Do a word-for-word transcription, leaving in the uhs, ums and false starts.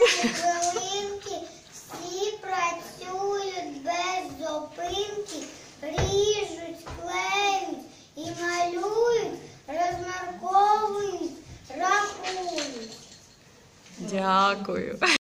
хвилинки, всі працюють без зупинки, ріжуть, клеють і малюють, розмарковують, рахують. Дякую.